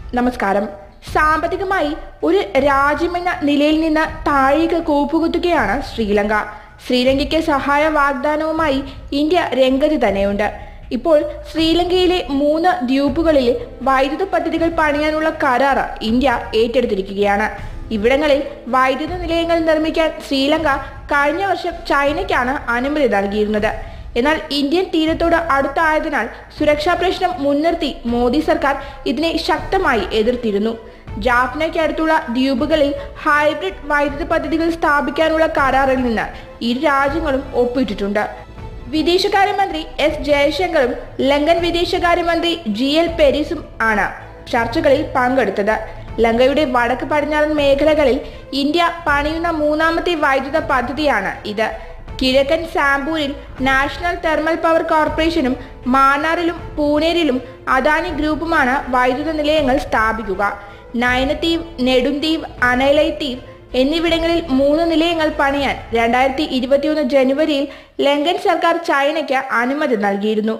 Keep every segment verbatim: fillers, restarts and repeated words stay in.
നമസ്കാരം. സാമ്പത്തികമായി ഒരു രാജ്യമെന്ന നിലയിൽ നിന്ന് താഴേക്ക് കൂപ്പുകുത്തുകയാണ് ശ്രീലങ്ക. ശ്രീലങ്കയ്ക്ക് സഹായ വാഗ്ദാനവുമായി ഇന്ത്യ രംഗത്ത് തന്നെയുണ്ട്. ഇപ്പോൾ ശ്രീലങ്കയിലെ മൂന്ന് ദ്വീപുകളിൽ വൈദ്യുത പദ്ധതികൾ പണിയാനുള്ള കരാർ ഇന്ത്യ ഏറ്റെടുത്തിരിക്കുകയാണ്. ഇവിടങ്ങളിൽ വൈദ്യുത നിലയങ്ങൾ നിർമ്മിക്കാൻ ശ്രീലങ്ക കഴിഞ്ഞ വർഷം ചൈനയ്ക്കാണ് അനുമതി നൽകിയിരുന്നത്. എന്നാൽ ഇന്ത്യൻ തീരത്തോട് അടുത്തായതിനാൽ സുരക്ഷാ പ്രശ്നം മുൻനിർത്തി മോദി സർക്കാർ ഇതിനെ ശക്തമായി എതിർത്തിരുന്നു. ജാഫ്നയ്ക്ക് അടുത്തുള്ള ദ്വീപുകളിൽ ഹൈബ്രിഡ് വൈദ്യുത പദ്ധതികൾ സ്ഥാപിക്കാനുള്ള കരാറിൽ നിന്ന് ഇരു രാജ്യങ്ങളും ഒപ്പിട്ടിട്ടുണ്ട്. വിദേശകാര്യമന്ത്രി എസ് ജയശങ്കറും ലങ്കൻ വിദേശകാര്യമന്ത്രി ജി എൽ പെരീസും ആണ് ചർച്ചകളിൽ പങ്കെടുത്തത്. ലങ്കയുടെ വടക്ക് പടിഞ്ഞാറൻ മേഖലകളിൽ ഇന്ത്യ പണിയുന്ന മൂന്നാമത്തെ വൈദ്യുത പദ്ധതിയാണ് ഇത്. കിഴക്കൻ സാംബൂരിൽ നാഷണൽ തെർമൽ പവർ കോർപ്പറേഷനും മാന്നാറിലും പൂനേരിലും അദാനി ഗ്രൂപ്പുമാണ് വൈദ്യുത നിലയങ്ങൾ സ്ഥാപിക്കുക. നയനദ്വീപ്, നെടുംദ്വീപ്, അനൈലൈദ്വീപ് എന്നിവിടങ്ങളിൽ മൂന്ന് നിലയങ്ങൾ പണിയാൻ രണ്ടായിരത്തി ഇരുപത്തിയൊന്ന് ജനുവരിയിൽ ലങ്കൻ സർക്കാർ ചൈനയ്ക്ക് അനുമതി നൽകിയിരുന്നു.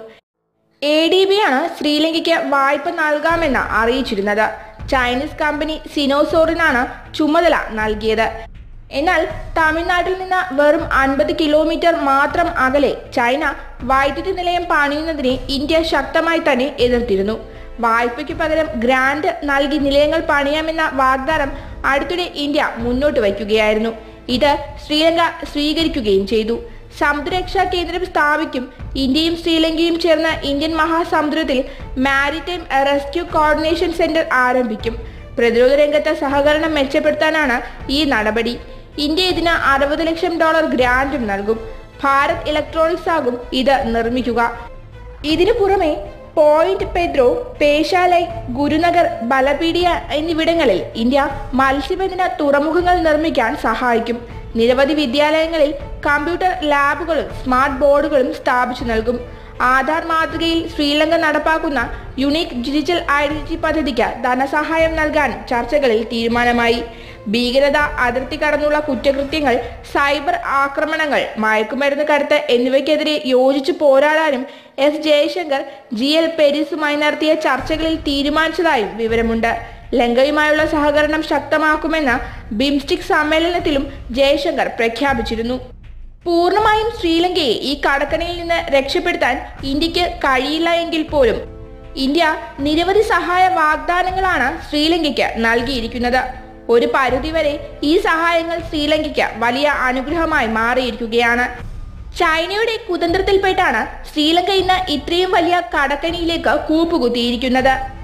എ ഡി ബി ആണ് ശ്രീലങ്കയ്ക്ക് വായ്പ നൽകാമെന്ന് അറിയിച്ചിരുന്നത്. ചൈനീസ് കമ്പനി സിനോസോറിനാണ് ചുമതല നൽകിയത്. എന്നാൽ തമിഴ്നാട്ടിൽ നിന്ന് വെറും അൻപത് കിലോമീറ്റർ മാത്രം അകലെ ചൈന വൈദ്യുതി നിലയം പണിയുന്നതിനെ ഇന്ത്യ ശക്തമായി തന്നെ എതിർത്തിരുന്നു. വായ്പയ്ക്ക് പകരം ഗ്രാന്റ് നൽകി നിലയങ്ങൾ പണിയാമെന്ന വാഗ്ദാനം അടുത്തിടെ ഇന്ത്യ മുന്നോട്ട് വയ്ക്കുകയായിരുന്നു. ഇത് ശ്രീലങ്ക സ്വീകരിക്കുകയും ചെയ്തു. സമുദ്രരക്ഷാ കേന്ദ്രം സ്ഥാപിക്കും. ഇന്ത്യയും ശ്രീലങ്കയും ചേർന്ന് ഇന്ത്യൻ മഹാസമുദ്രത്തിൽ മാരിടൈം റെസ്ക്യൂ കോർഡിനേഷൻ സെന്റർ ആരംഭിക്കും. പ്രതിരോധ രംഗത്തെ സഹകരണം മെച്ചപ്പെടുത്താനാണ് ഈ നടപടി. ഇന്ത്യ ഇതിന് അറുപത് ലക്ഷം ഡോളർ ഗ്രാന്റും നൽകും. ഭാരത് ഇലക്ട്രോണിക്സ് ആകും ഇത് നിർമ്മിക്കുക. ഇതിനു പുറമെ പോയിന്റ് പെദ്രോ, പേശാലൈ, ഗുരുനഗർ, ബലപീഡിയ എന്നിവിടങ്ങളിൽ ഇന്ത്യ മത്സ്യബന്ധന തുറമുഖങ്ങൾ നിർമ്മിക്കാൻ സഹായിക്കും. നിരവധി വിദ്യാലയങ്ങളിൽ കമ്പ്യൂട്ടർ ലാബുകളും സ്മാർട്ട് ബോർഡുകളും സ്ഥാപിച്ചു നൽകും. ആധാർ മാതൃകയിൽ ശ്രീലങ്ക നടപ്പാക്കുന്ന യുണീക് ഡിജിറ്റൽ ഐഡന്റിറ്റി പദ്ധതിക്ക് ധനസഹായം നൽകാൻ ചർച്ചകളിൽ തീരുമാനമായി. ഭീകരത, അതിർത്തി കടന്നുള്ള കുറ്റകൃത്യങ്ങൾ, സൈബർ ആക്രമണങ്ങൾ, മയക്കുമരുന്ന് കടത്ത് എന്നിവയ്ക്കെതിരെ യോജിച്ചു പോരാടാനും എസ് ജയശങ്കർ ജി എൽ പെരീസുമായി നടത്തിയ ചർച്ചകളിൽ തീരുമാനിച്ചതായും വിവരമുണ്ട്. ലങ്കയുമായുള്ള സഹകരണം ശക്തമാക്കുമെന്ന് ബിംസ്റ്റിക് സമ്മേളനത്തിലും ജയശങ്കർ പ്രഖ്യാപിച്ചിരുന്നു. പൂർണ്ണമായും ശ്രീലങ്കയെ ഈ കടക്കണിയിൽ നിന്ന് രക്ഷപ്പെടുത്താൻ ഇന്ത്യക്ക് കഴിയില്ല എങ്കിൽ പോലും ഇന്ത്യ നിരവധി സഹായ വാഗ്ദാനങ്ങളാണ് ശ്രീലങ്കയ്ക്ക് നൽകിയിരിക്കുന്നത്. ഒരു പരിധിവരെ ഈ സഹായങ്ങൾ ശ്രീലങ്കയ്ക്ക് വലിയ അനുഗ്രഹമായി മാറിയിരിക്കുകയാണ്. ചൈനയുടെ കുതന്ത്രത്തിൽപ്പെട്ടാണ് ശ്രീലങ്ക ഇന്ന് ഇത്രയും വലിയ കടക്കണിയിലേക്ക് കൂപ്പുകുത്തിയിരിക്കുന്നത്.